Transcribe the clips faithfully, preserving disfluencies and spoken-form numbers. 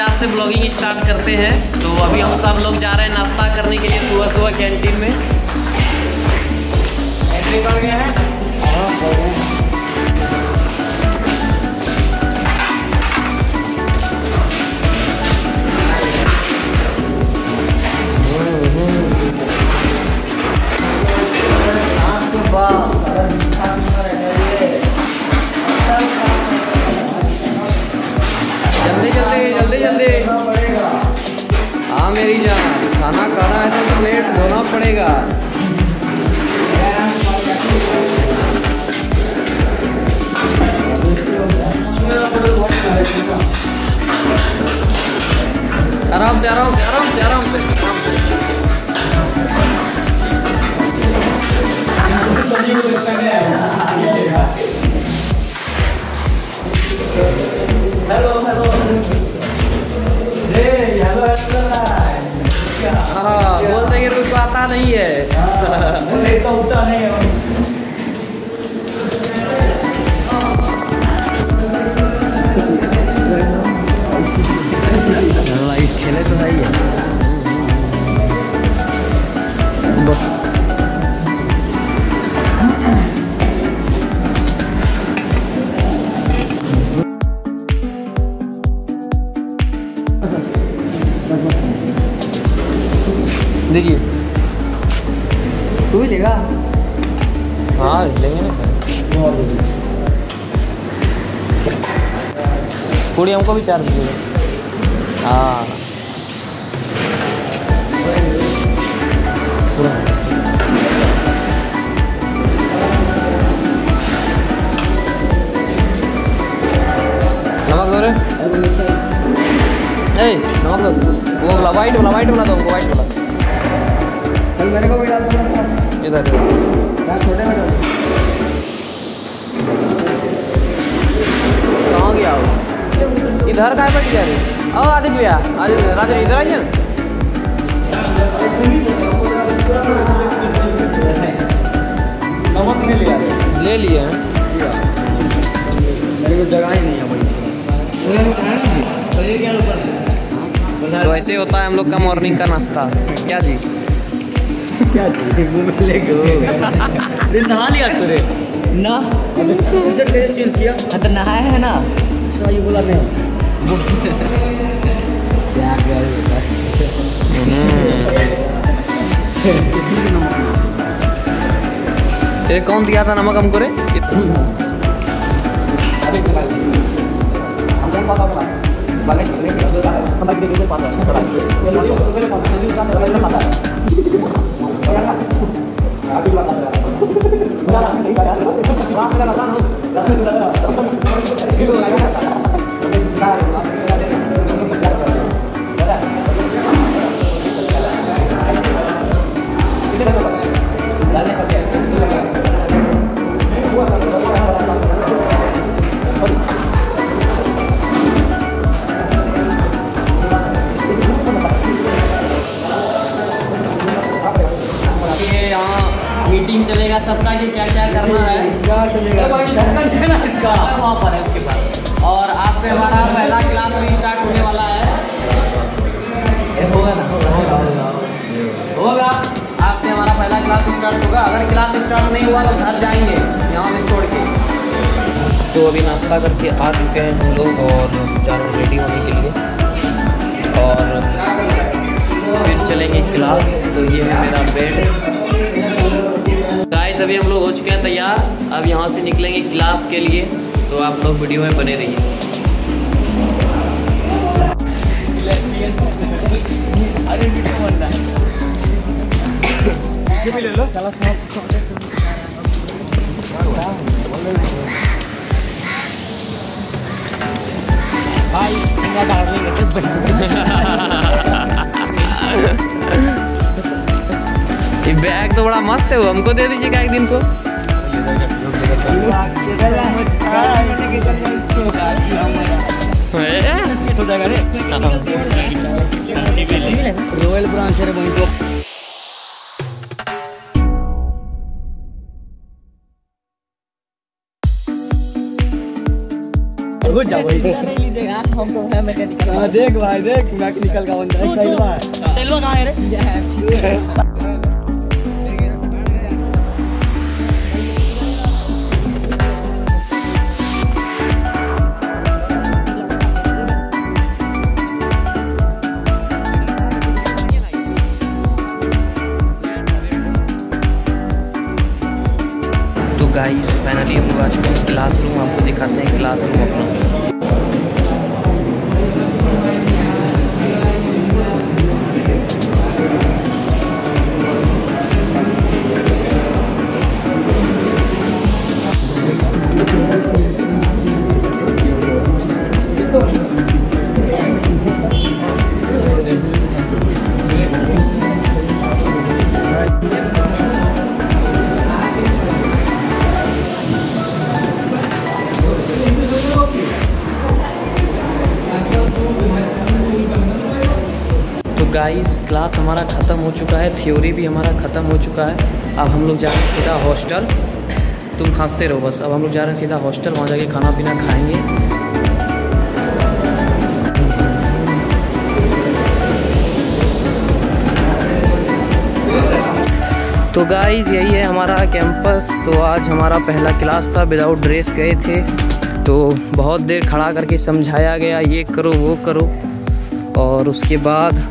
Class से blogging start करते हैं। तो अभी हम सब लोग जा रहे हैं नाश्ता करने के लिए सुबह सुबह कैंटीन में। एंट्री कर गया है। जल्दी जल्दी जल्दी जल्दी। हाँ मेरी जान, खाना खाना है तो प्लेट धोना पड़ेगा। आराम से आराम से आराम से आराम से। हेलो हेलो हाँ बोल देंगे उसको आता नहीं है। तो उठता नहीं है। खेले तो है ही है। देखिए तू भी लेगा? हाँ लेंगे ना। पूरी हमको भी चार दीजिएगा। हाँ नमक दो रे। ए नमक दो। वो वाला वाइट वाला वाइट वाला दो हमको, वाइट वाला। कल मेरे को भी डाल दो इधर। क्या छोटे में डाल? कहाँ गया वो? इधर का बैठ गया रे। ओ आदित्य भैया, आदित्य राजा इधर आइए ना। नमक नहीं लिया? ले लिए हैं। मेरे को जगह ही नहीं है भाई। तो ऐसे होता है हम लोग का मॉर्निंग का नाश्ता। क्या जी क्या जी नहा लिया तुरे ना? चेंज किया तो नहाया है ना? ये बोला नहीं। ये कौन दिया था नमक हमको रे? मीटिंग चलेगा सबका कि क्या क्या करना है। क्या चलेगा? इसका वहाँ पर है उसके बाद। और आज से हमारा पहला क्लास भी स्टार्ट होने वाला है। होगा ना? होगा। आज से हमारा पहला क्लास स्टार्ट होगा। अगर क्लास स्टार्ट नहीं हुआ तो घर जाएंगे यहाँ से छोड़ के। तो अभी नाश्ता करके आ चुके हैं हम लोग और जा रहे हैं रेडी होने के लिए और फिर चलेंगे क्लास। तो ये है मेरा बेड। गाइस अभी हम लोग हो चुके हैं तैयार। अब यहाँ से निकलेंगे क्लास के लिए। तो आप लोग वीडियो में बने रहिए। अरे वीडियो बनना है। ले लो चला भाई ये बैग तो बड़ा मस्त है। वो हमको दे दीजिएगा एक दिन को। रॉयल ब्रांच है वहीं को। घुस जाओ हम तो है मैकेनिकल। हां देख भाई देख मैकेनिकल का बंदा है सही बात। सेल्वा कहां है रे? तो गाइस फाइनली हम लोग आ चुके हैं क्लासरूम। आपको दिखाते हैं क्लासरूम अपना। गाइस क्लास हमारा ख़त्म हो चुका है, थ्योरी भी हमारा ख़त्म हो चुका है। अब हम लोग जा रहे हैं सीधा हॉस्टल। तुम खांसते रहो बस। अब हम लोग जा रहे हैं सीधा हॉस्टल, वहाँ जाके खाना पीना खाएंगे। तो गाइस यही है हमारा कैंपस। तो आज हमारा पहला क्लास था, विदाउट ड्रेस गए थे। तो बहुत देर खड़ा करके समझाया गया, ये करो वो करो। और उसके बाद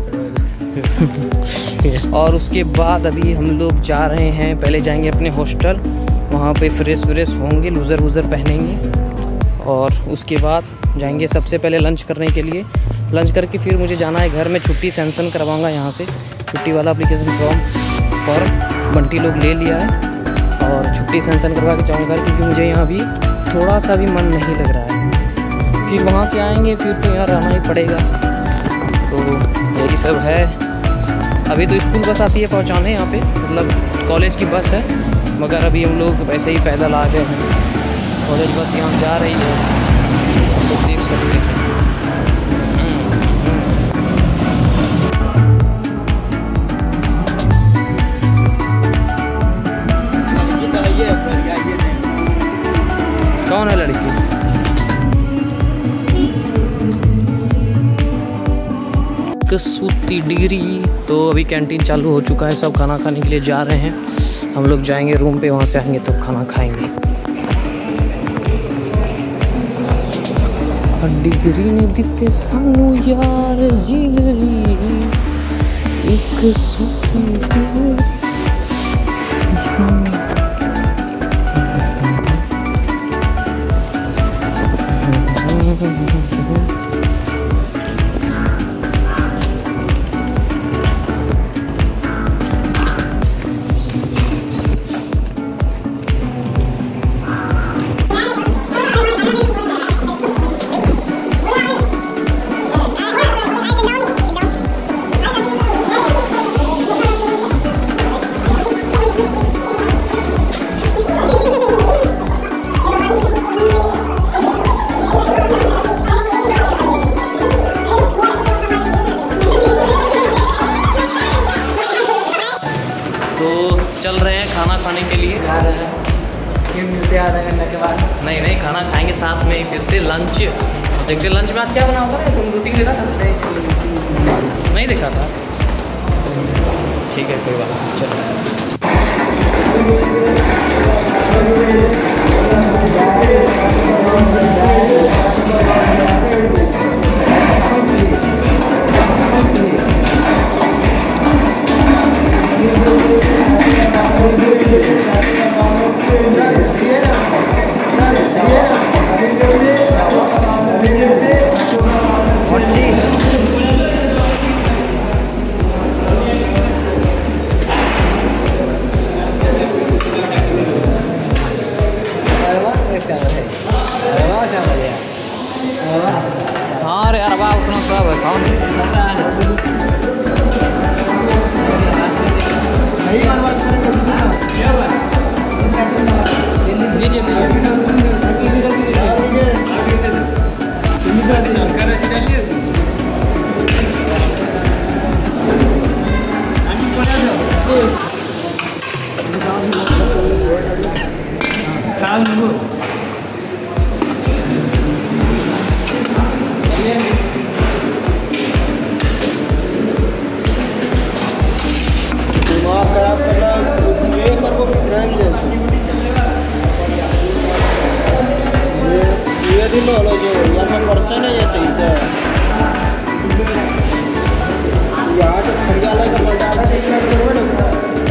और उसके बाद अभी हम लोग जा रहे हैं, पहले जाएंगे अपने हॉस्टल, वहाँ पे फ्रेश व्रेश होंगे, लूज़र वूज़र पहनेंगे। और उसके बाद जाएंगे सबसे पहले लंच करने के लिए। लंच करके फिर मुझे जाना है घर में, छुट्टी सैंक्शन करवाऊँगा यहाँ से। छुट्टी वाला एप्लीकेशन फॉर्म फॉर्म बंटी लोग ले लिया है और छुट्टी सैंक्शन करवा के जाऊँगा, क्योंकि मुझे यहाँ भी थोड़ा सा भी मन नहीं लग रहा है। फिर वहाँ से आएँगे, फिर तो यहाँ रहना ही पड़ेगा। तो यही सब है। अभी तो स्कूल बस आती है पहुंचाने यहाँ पे, मतलब कॉलेज की बस है, मगर अभी हम लोग वैसे ही पैदल आ गए हैं। कॉलेज बस यहाँ जा रही है, हम लोग देख सकते हैं। कौन है लड़की? सूती डिग्री। तो अभी कैंटीन चालू हो चुका है, सब खाना खाने के लिए जा रहे हैं। हम लोग जाएंगे रूम पे, वहाँ से आएंगे तो खाना खाएंगे। डिग्री ने दिते सानू यार जिगरी एक सूती डिग्री। चल रहे हैं खाना खाने के लिए, जा रहे हैं। फिर मिलते हैं आधा घंटा के बाद। नहीं नहीं, खाना खाएंगे साथ में, फिर से लंच देखते। लंच में आज क्या बना होगा? तुम रूटीन देखा था? नहीं देखा था? ठीक है, कोई बात नहीं, चल रहा है। हाँ रे अरबा उसमें सब है, खाओ दीजिए दीजिए। लो लो जो यार पर्सन है ये सही से यार तो खड़िया लगा मजा आता है इसमें करो ना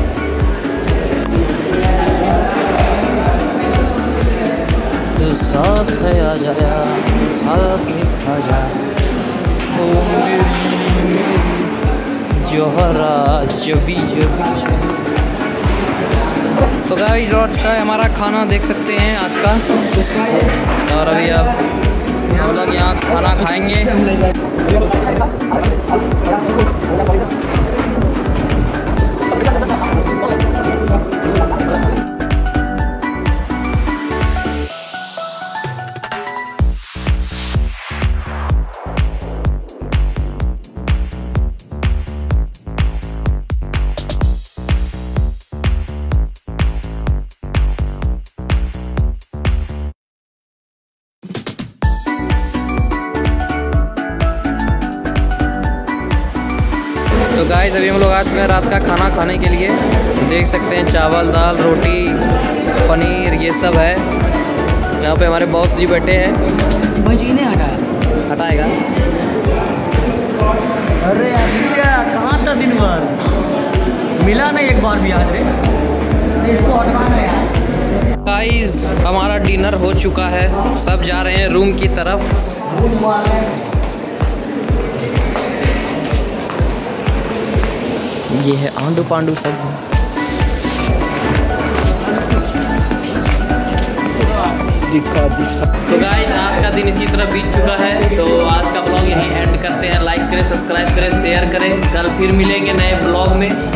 तो साथ है आ जाया साथ निभा जा ओ मेरी जोहरा जबी जबी। तो गाइस आज का हमारा खाना देख सकते हैं आज का, और अभी अब हम लोग यहाँ खाना खाएंगे। तो गाइस अभी हम लोग आ चुके हैं रात का खाना खाने के लिए। देख सकते हैं चावल दाल रोटी पनीर ये सब है। यहाँ पे हमारे बॉस जी बैठे हैं। नहीं हटाया हटाएगा। अरे यार कहाँ था दिन भर मिला नहीं एक बार भी आज रे इसको हटाना है यार। गाइस हमारा डिनर हो चुका है, सब जा रहे हैं रूम की तरफ। ये है आंडू पांडू सब। दिखा दिखा। तो गाइस आज का दिन इसी तरह बीत चुका है, तो आज का ब्लॉग यहीं एंड करते हैं। लाइक करें, सब्सक्राइब करें, शेयर करें। कल फिर मिलेंगे नए ब्लॉग में।